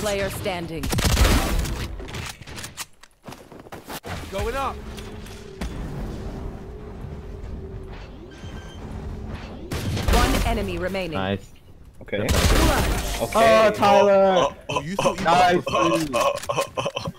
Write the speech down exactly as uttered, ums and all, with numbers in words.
player standing. Going up. One enemy remaining. Nice. Okay. Okay. Okay. Oh, Tyler. Oh, you thought you Nice. got